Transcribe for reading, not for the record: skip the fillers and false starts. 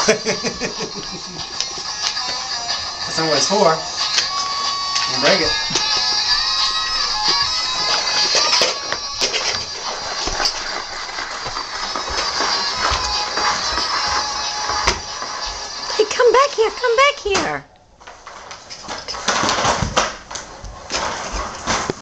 That's not what it's for. You break it. Hey, come back here. Come back here.